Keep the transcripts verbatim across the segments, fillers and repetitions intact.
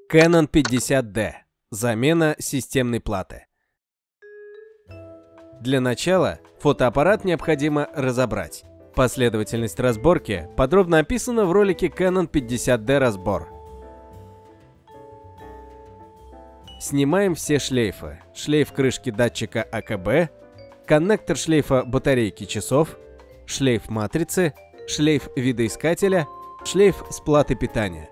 Canon пятьдесят ди. Замена системной платы. Для начала фотоаппарат необходимо разобрать. Последовательность разборки подробно описана в ролике Canon пятьдесят ди разбор. Снимаем все шлейфы. Шлейф крышки датчика а ка бэ, коннектор шлейфа батарейки часов, шлейф матрицы, шлейф видоискателя, шлейф с платы питания.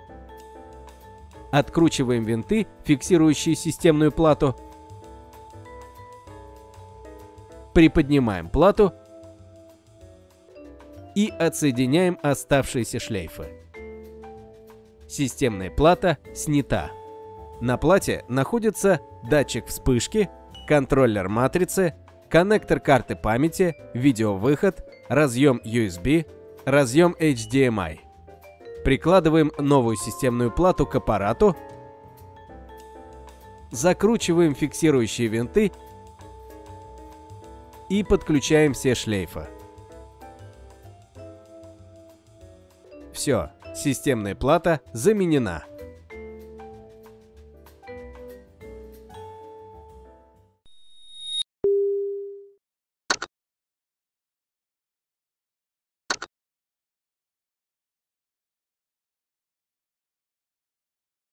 Откручиваем винты, фиксирующие системную плату. Приподнимаем плату и отсоединяем оставшиеся шлейфы. Системная плата снята. На плате находится датчик вспышки, контроллер матрицы, коннектор карты памяти, видеовыход, разъем ю эс би, разъем эйч ди эм ай. Прикладываем новую системную плату к аппарату, закручиваем фиксирующие винты и подключаем все шлейфы. Все, системная плата заменена.